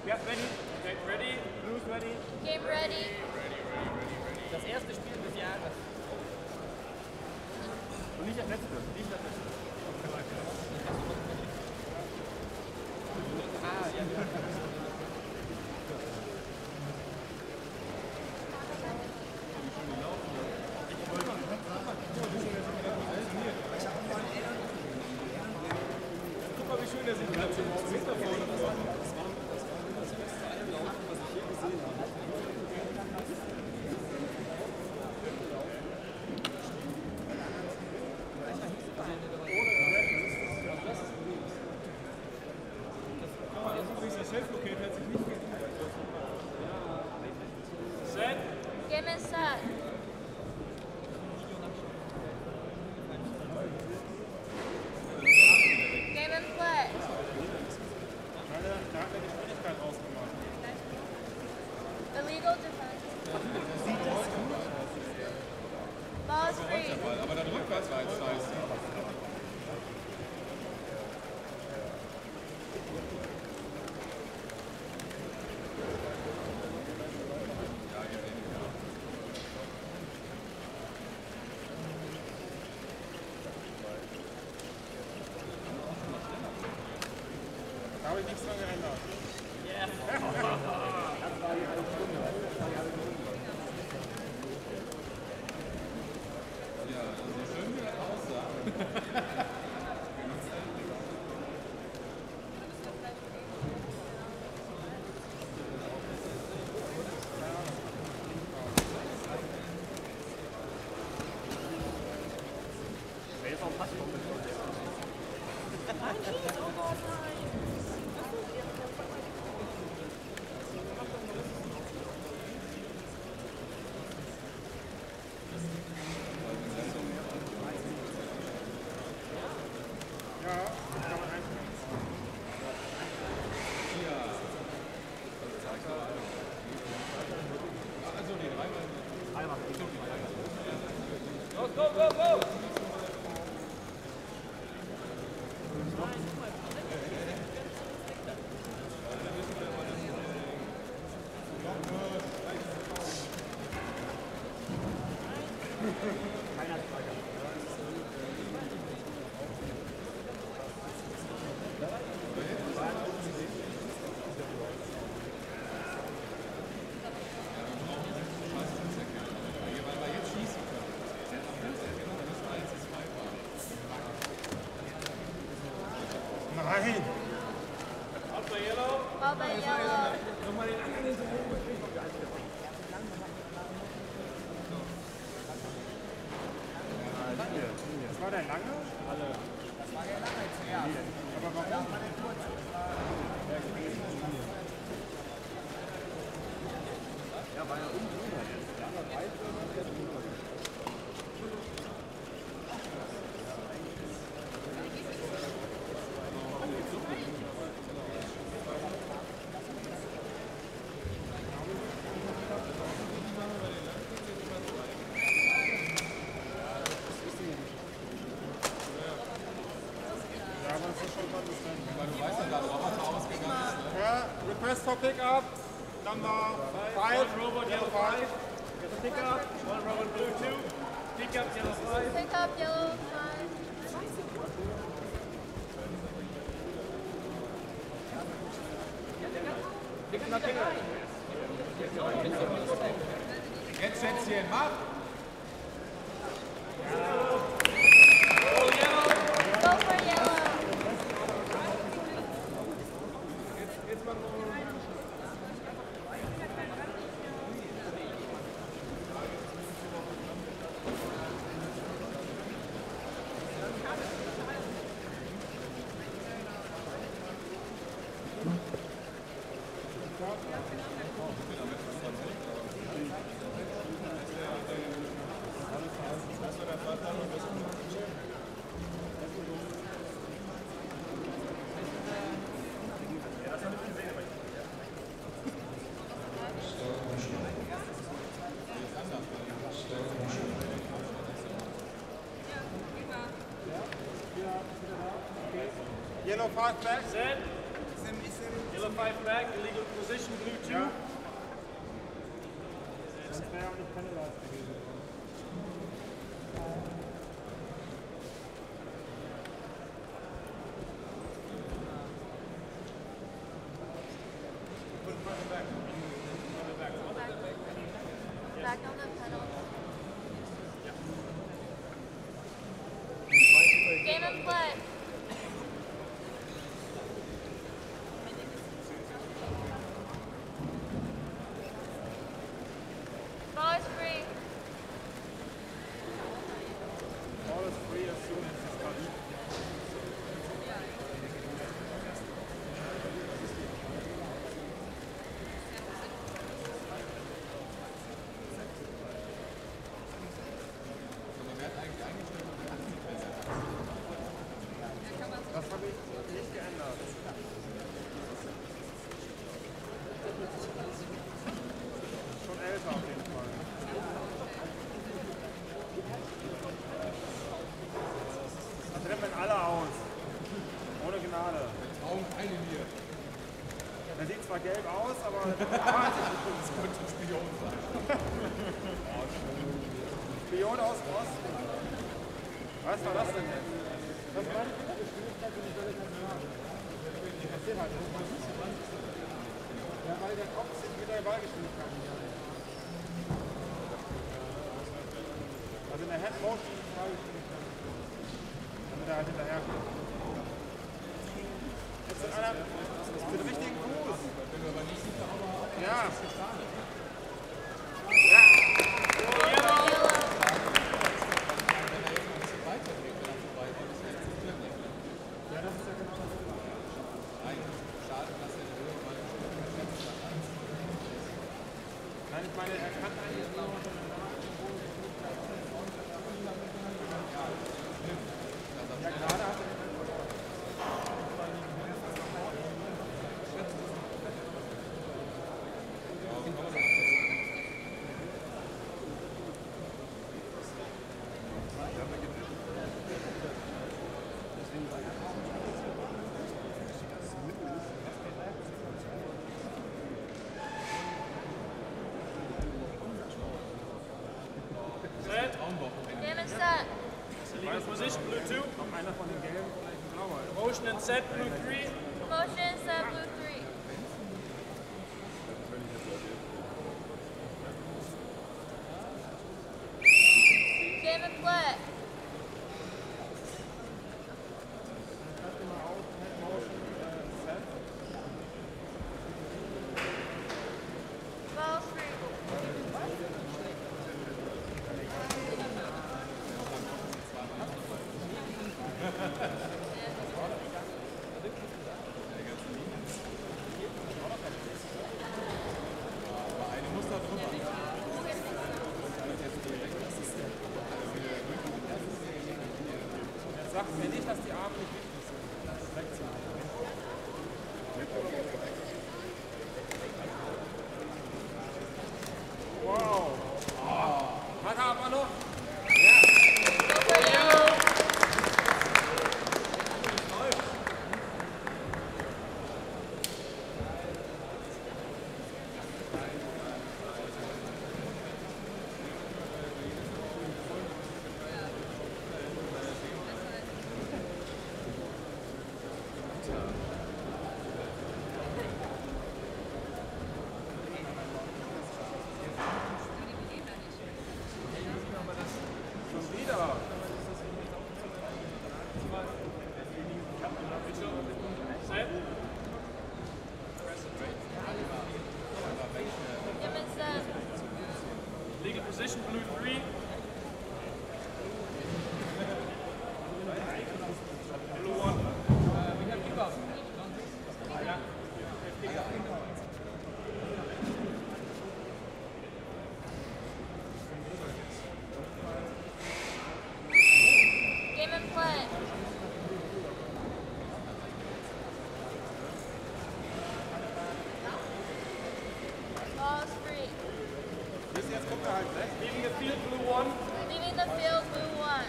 Ja, ready. Okay, ready. Blues ready. Game ready. Das erste Spiel des Jahres. Und nicht das letzte. Nicht das letzte. Ah, ja, ja. Guck mal, wie schön der sieht. Das war das beste Einlaufen, was ich je gesehen habe. Self-Locate hat sich nicht geändert. Set. Game is set. Game in play. Da hat er die Geschwindigkeit rausgemacht. Illegal defense. Ball is free. Aber dann rückwärts war jetzt scheiße. Da habe ich nichts dran geändert. Ja, so schön wie das aussah. Wer ist auch fast noch mit? Go, go, go, go! Nein! Out by yellow. Ball by yellow. Nochmal den anderen so hoch bewegen. Das war der lange? Alle. Das war der lange zuerst. Aber warum? Das war der kurze. Ja, weil er unten drüber ist. Ja, aber weit und jetzt drüber. Request for pickup, number 5, robot yellow 5. Get a pickup, one robot blue 2, pickup yellow 5. Pick up yellow 5. Jetzt Schätzchen, mach! Go for yellow. Yellow 5 back. Set. Yellow 5 back, illegal position, blue 2. Ja. Das wäre auch nicht penalized gewesen. Back on the pedal. Game and play. Ball is free. All is free as soon as it's touched. Das habe ich nicht geändert. Schon älter auf jeden Fall. Da treffen alle aus. Ohne Gnade. Augen keine mir. Der sieht zwar gelb aus, aber Das könnte ein Spion sein. Spion aus dem Osten. Was war das denn jetzt? Das war die Geschwindigkeit, die ich die passiert halt. Ja, weil der Kopf sich mit der Ballgeschwindigkeit nicht hat. Also in der Head Motion ist die Ballgeschwindigkeit. Damit er halt hinterherkommt. Jetzt ist einer für den richtigen Fuß. Ja. Nein, ich meine, er kann eigentlich nur ja, gerade hat er Set. Game and set. Illegal position, blue 2. noch einer von den gelben, vielleicht ein blauer ist. Motion and set, blue 3. Motion set, blue 3. Game and play. Schreibt immer auf, Head Motion, Set. Ball free. Eine muss da drüber. Er sagt mir nicht, dass die Arme nicht wichtig sind. Das ist wegzunehmen. Wow. Hat er aber noch? Go for yellow. Schon wieder. Set. Game and set. Legal position, blue 3. Blue 1. Game and play. Ball is free. Jetzt kommt er halt weg. Leaving the field, blue 1. Leaving the field, blue 1.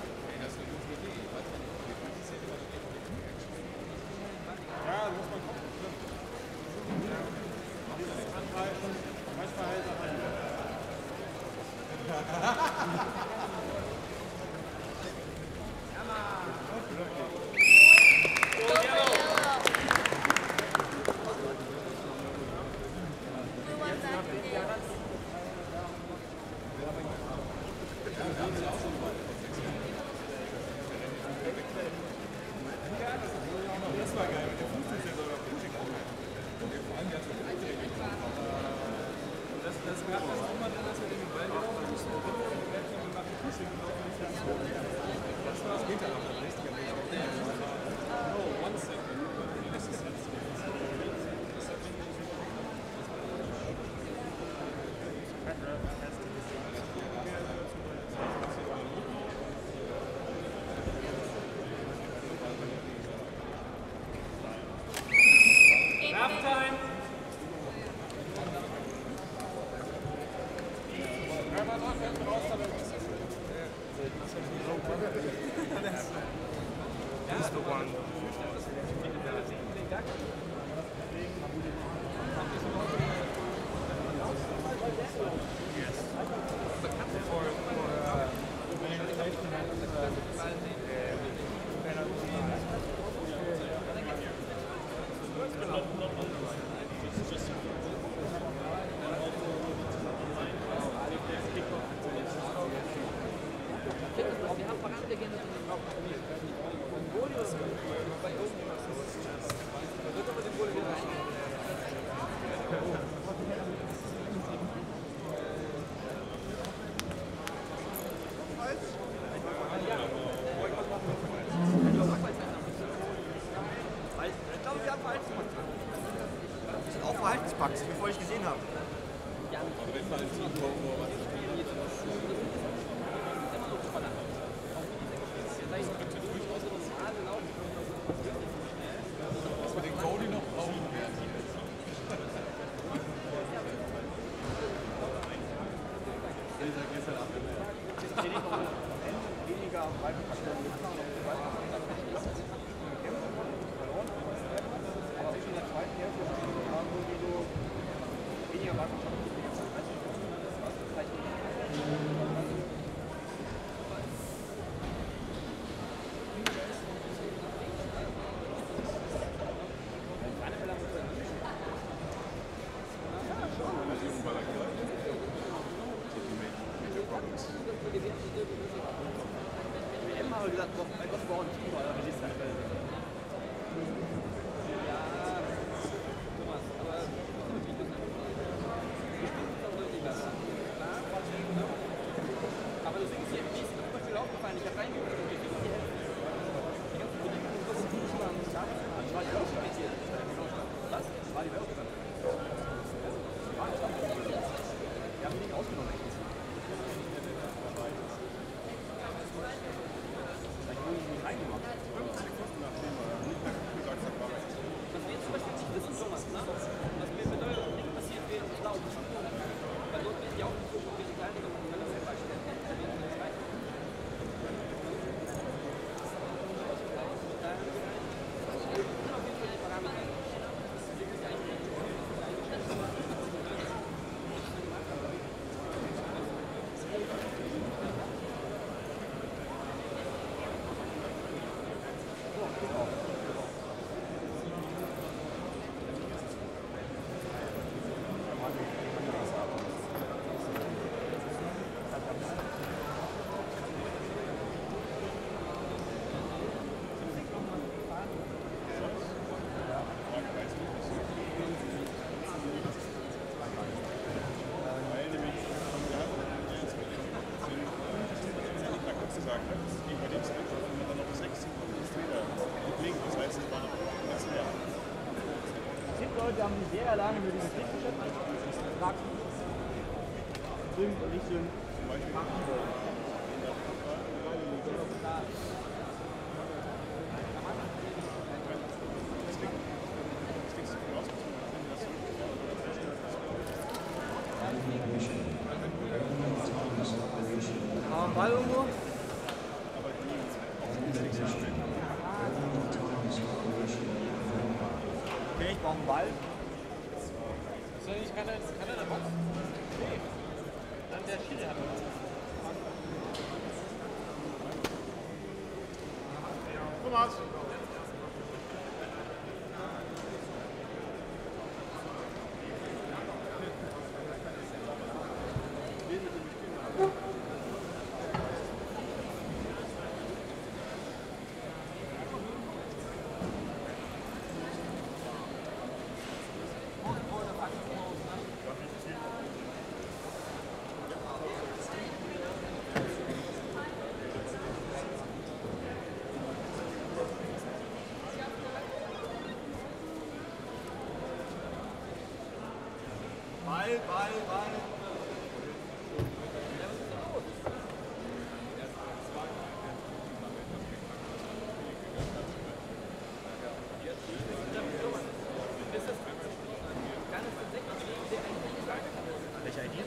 Ja, da muss man gucken. Halftime. He's the one. Ich glaube, wir haben Verhaltenspakt. Das sind auch Verhaltenspakt, bevor ich gesehen habe. Dass wir den Cody noch brauchen werden. Weniger am breiten Verstand mitmachen und so weiter. Aber in der zweiten Hälfte haben wir so weniger Leidenschaft. WM haben wir gesagt, was brauchen die Team, aber wir sind halt aber du siehst hier, wie ist zum Beispiel aufgefallen, ich habe reingeguckt und ich finde die Hälfte. Die ganzen Bedingungen, die so gut waren, das war die Weltspitze. Was? Das war die Weltspitze. Wir haben die nicht ausgenommen. Vielleicht wurde ich nicht reingemacht. Was wir jetzt zum Beispiel nicht wissen, Thomas, ne? Was mir mit eurem Ding passiert wäre, ich glaube, weil dort werden die auch nicht so gut wie die Kleine gemacht, weil das selber stellen. Leute haben sich sehr erlangen über dieses Kriegsgeschäft. Schwimmen und nicht schwimmen. Ball irgendwo? Okay, ich brauche einen Ball. Ist da nicht keiner in der Box? Nee. Dann der Schiri hat was. Thomas. Ball. Welche ID?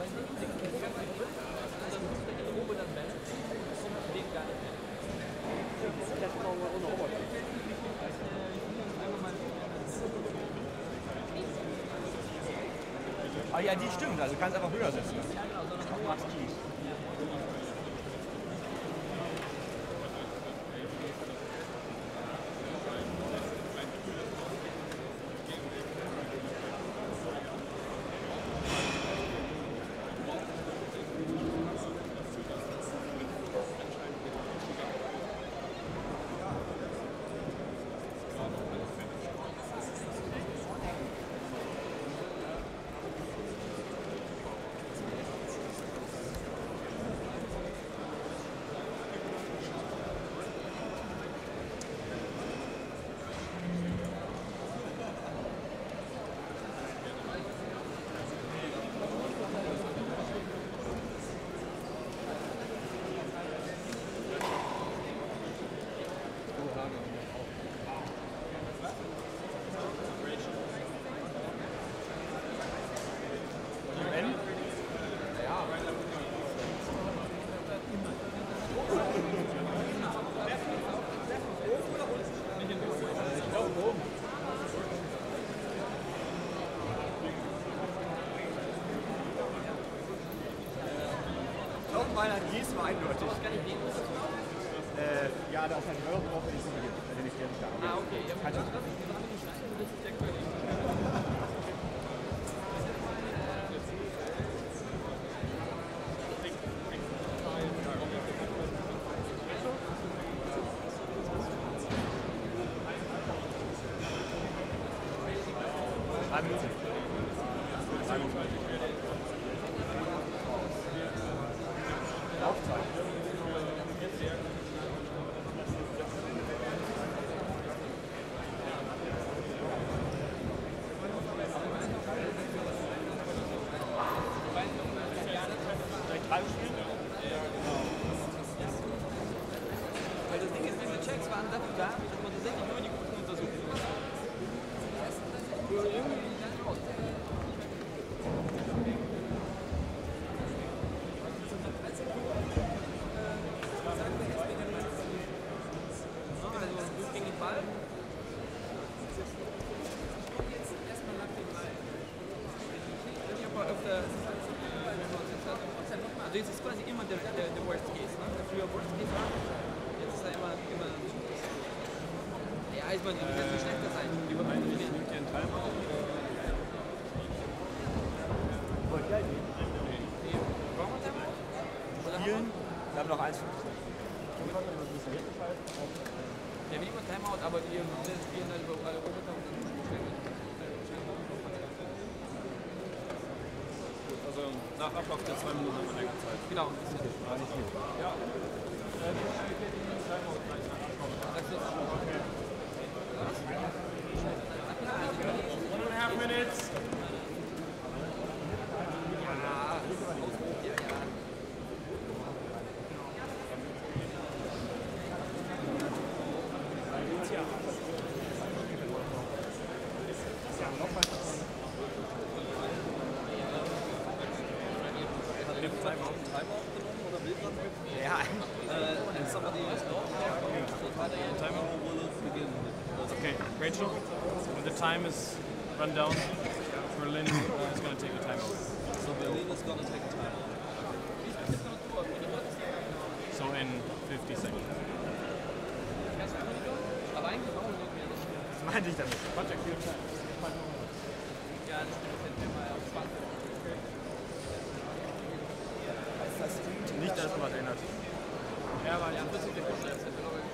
Ah ja, die stimmt, also du kannst einfach höher setzen. Max Keys. Meiner Gieß war eindeutig. Ja, da ist ein Euro drauf, wenn ich nicht der nicht da. Ah, okay. Ja, Kannst du- Weil das Ding ist, diese Checks waren dafür da, dass man tatsächlich nur die guten untersuchen muss. Also du gegen den Ball. Ich habe öfter. Also jetzt ist quasi immer der Worst Case, ne? Der früher Worst Case war. Jetzt ist er immer. Ja, ich meine, die wird schlechter sein. Die wird nimmt ihr einen Timer? Wollt ihr ID? Brauchen wir Timer? Spielen? Wir haben noch 1,50. Ja, wie immer Timeout, aber wir spielen halt über alle Roboter und dann Also nach Ablauf der 2 Minuten haben wir länger Zeit. genau. Ja. 1,5 minutes. Ja, Okay, Rachel, when the time is run down, Berlin is going to take a timeout. So Berlin is going to take a time out. So in 50 seconds. Aber eigentlich brauchen wir nicht. das meinte ich damit. Ja, das stimmt, wenn wir auf 20. Nicht, dass es was ändert. Ja, aber ja, 40 Sekunden ist ja glaube ich.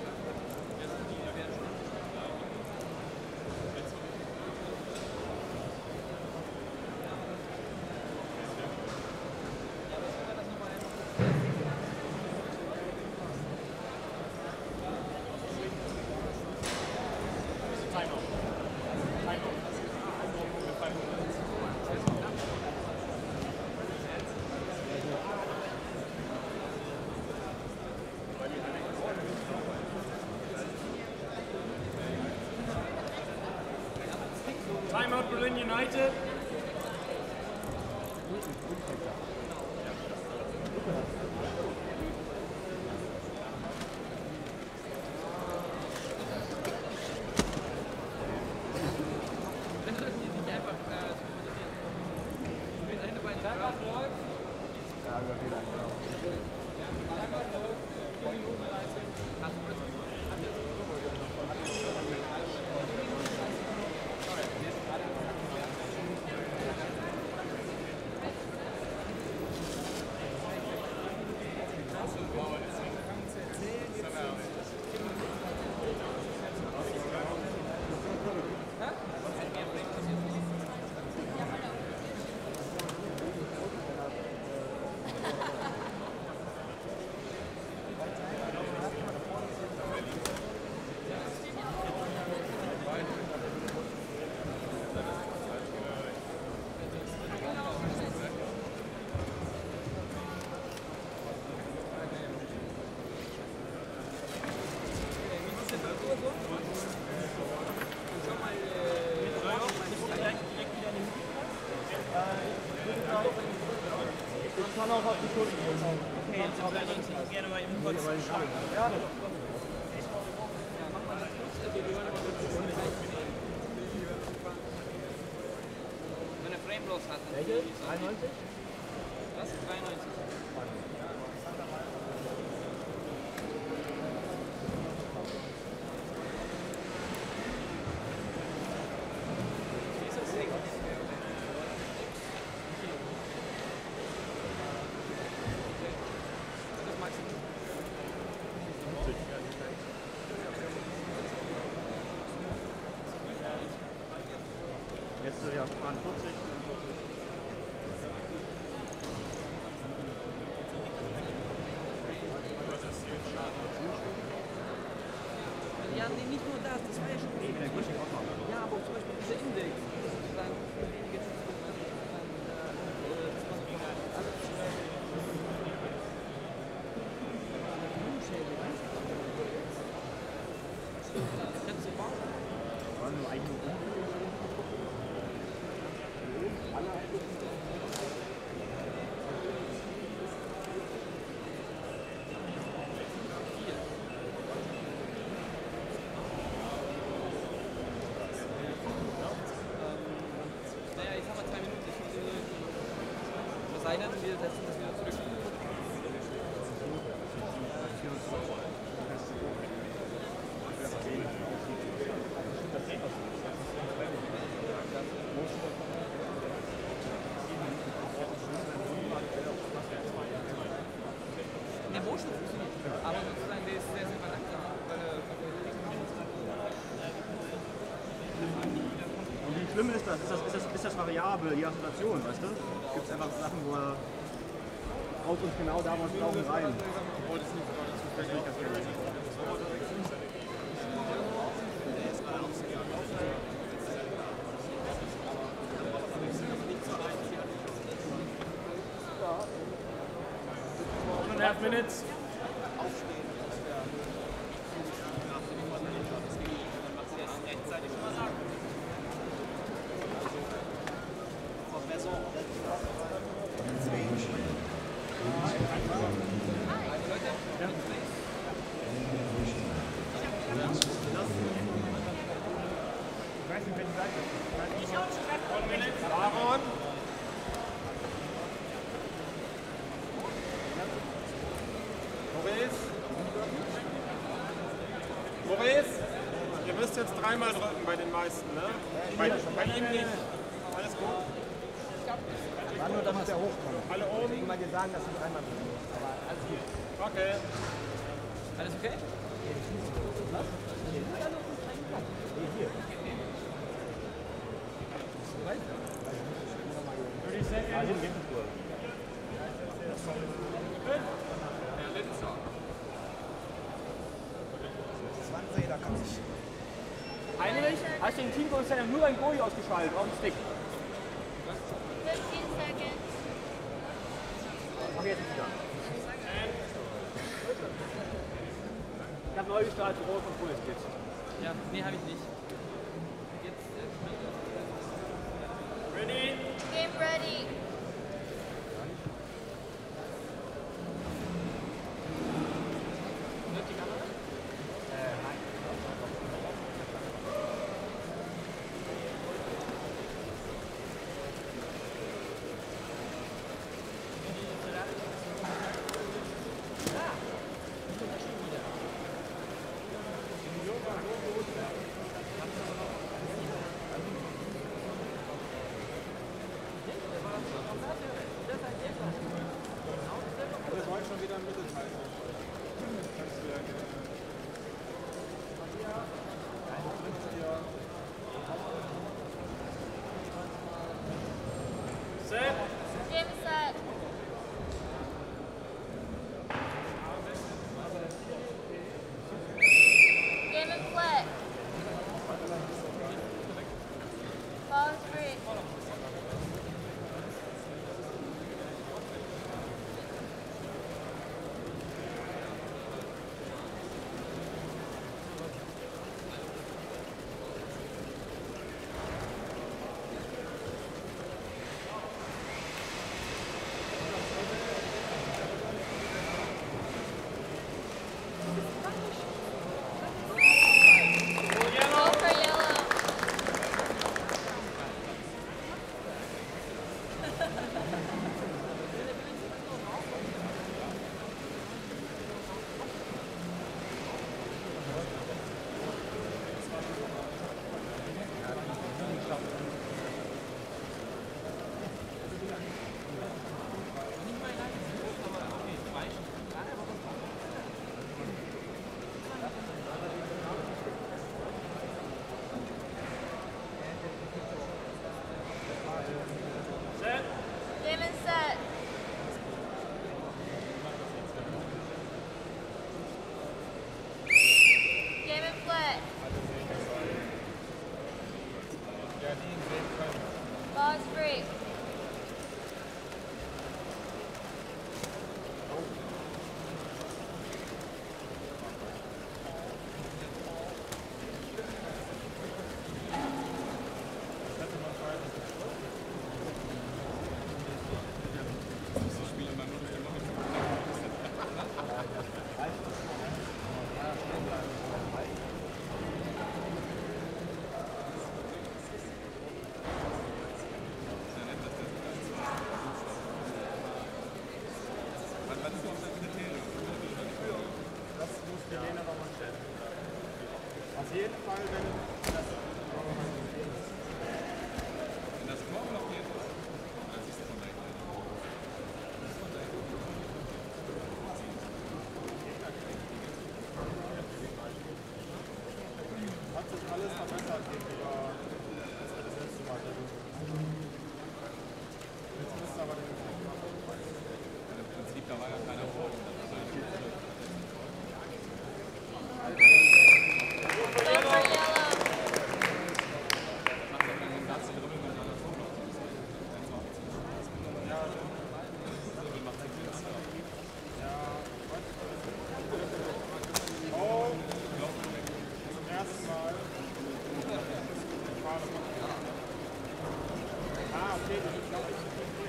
Dublin United. Ich kann auch auf die Kunden gehen. Okay, jetzt würde ich gerne mal eben kurz schauen. Ja. Wenn er Frame bloß hat. Welche? 93? Was? 93. Jetzt ja 42. Ja, nee, nicht nur das, das war ja schon. Nee, der Größe auch noch. Ja, aber zum Beispiel dieser Index, sozusagen für wenige wir setzen das wieder zurück. Der Motion funktioniert, aber sozusagen der ist sehr, sehr langsam, weil Und wie schlimm ist das? Ist das variabel, die Assoziation, weißt du? Gibt es einfach Sachen, wo er haut uns genau da was brauchen rein. .5 minutes. Aaron. Maurice, ihr müsst jetzt dreimal drücken bei den meisten, ne? Bei ihm nicht. Alles gut? War nur, damit er hochkommt. Alle oben? Ich mal dir sagen, dass du dreimal drücken musst. Aber alles gut. Okay. alles okay? Was? Hier. 30 seconds. Ah, hier geht es gut. Heinrich, hast du den Teamkonzern nur beim Goalie ausgeschaltet, auf dem Stick? 15 seconds. Mach jetzt wieder. Ich habe neu gestartet, rot und grün jetzt. Ja, nee, habe ich nicht. Jetzt Ball is free. Auf jeden Fall, wenn das hat sich alles verbessert gegenüber als wir das letzte Mal versucht haben. Jetzt müsste aber den Effekt machen. Im Prinzip, da war ja keiner vor. Go for yellow. Oh, zum ersten Mal. Fahne machen. Ah, okay, das ist glaube ich.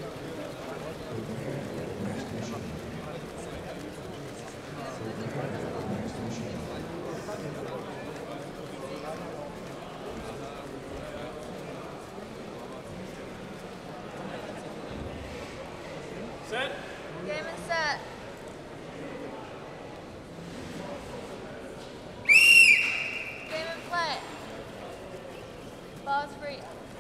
Set. Game and set. Game and play. Ball is free.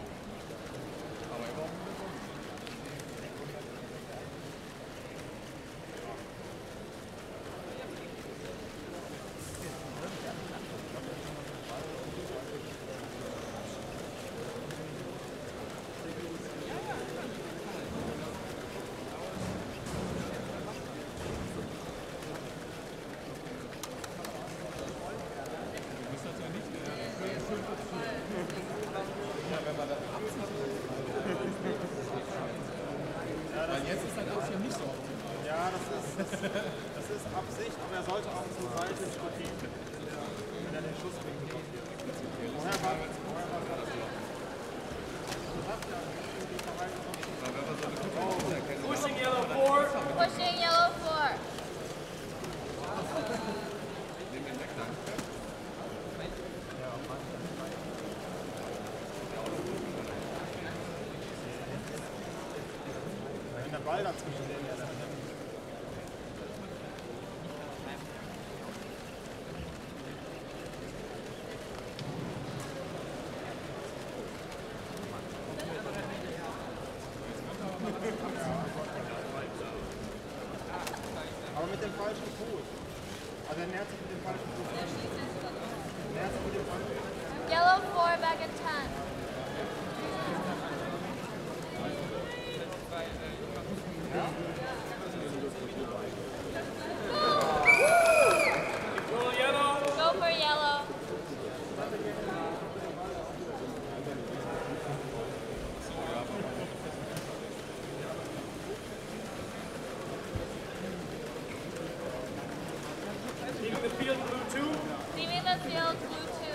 Weil jetzt ist halt auch hier nicht so optimal. Ja, das ist Absicht, aber er sollte auch zur Seite stehen, wenn er den Schusswinkel blockiert. Woher war das? Pushing yellow 4. Pushing yellow 4. Nehmen den weg, danke. Wenn der Ball dazwischen wäre, dann aber mit dem falschen Fuß. Also er nähert sich mit dem falschen Fuß. Er nähert sich mit dem falschen Fuß. Yellow 4 back at 10. Roll yellow. Go for yellow. Leaving the field blue 2. Leaving the field blue 2.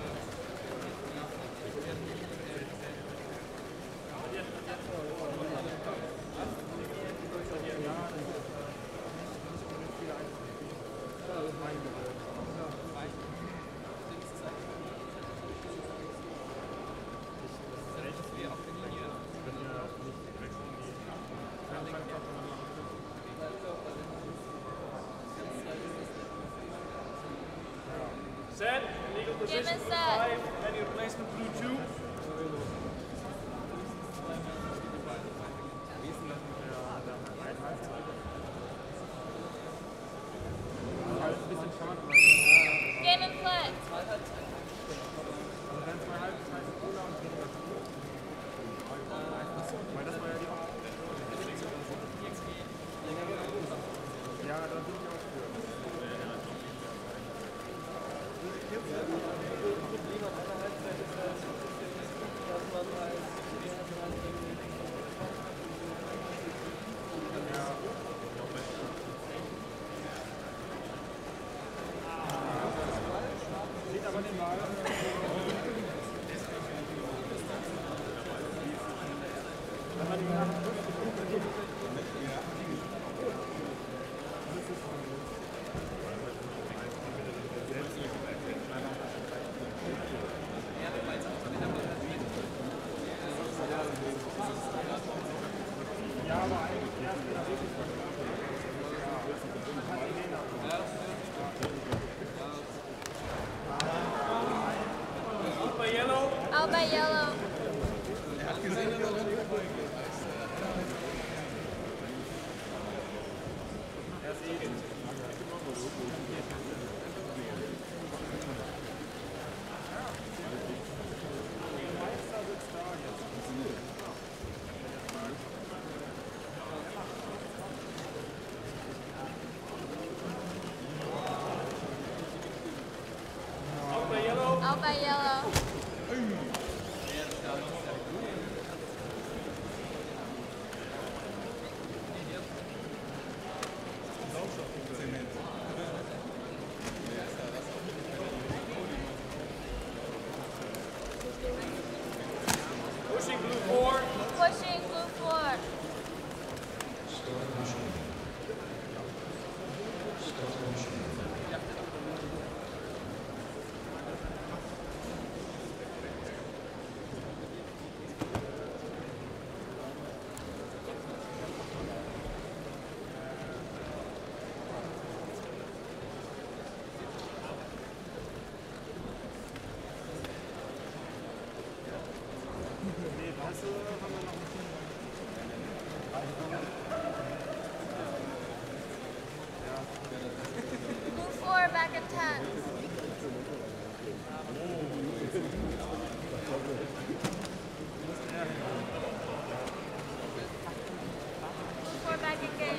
Set. Legal position and blue set. 5. Ready replacement blue 2. Game and play. Weil das war ja die Ja, da bin ich auch für. Out by yellow. Out by yellow. Pushing blue 4. Pushing blue 4. Blue 4 back at 10. Blue 4 back in game.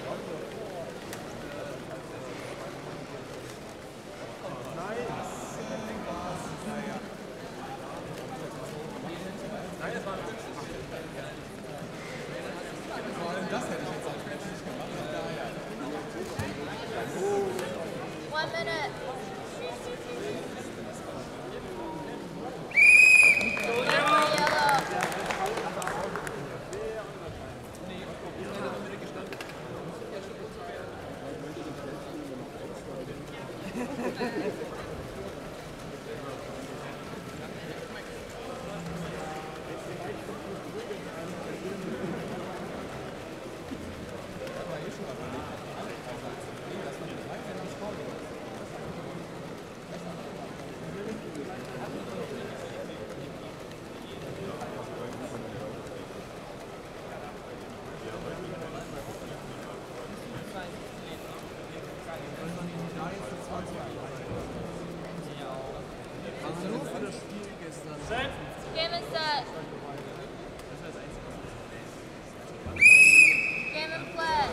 One minute. Yellow. Set. Game is set. Game and play.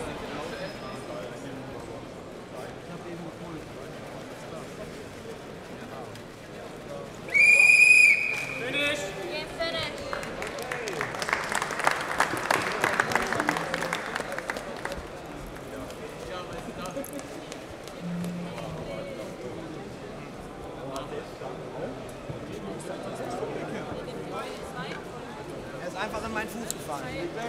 Finish. Game finished. Er ist einfach in meinen Fuß gefallen.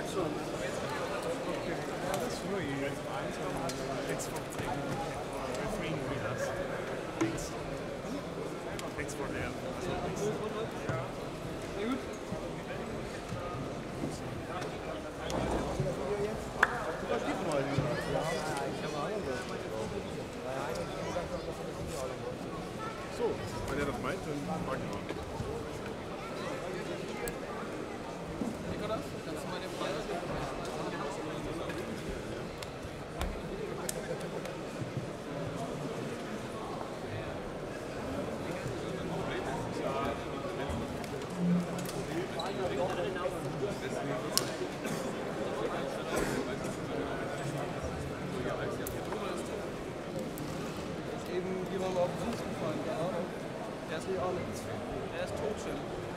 Thanks for that. So, wenn er das meint, dann mag ich auch. Nikolas, kannst du meine Frage? Eben jemand auf den Fuß gefallen, keine Ahnung. Der ist nicht auch nichts. Der ist tot schon.